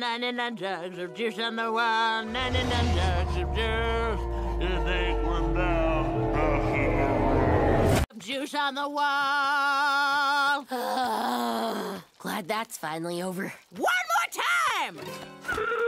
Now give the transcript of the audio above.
99 jugs of juice on the wall, 99 jugs of juice. You think we're down? Juice on the wall. Glad that's finally over. One more time!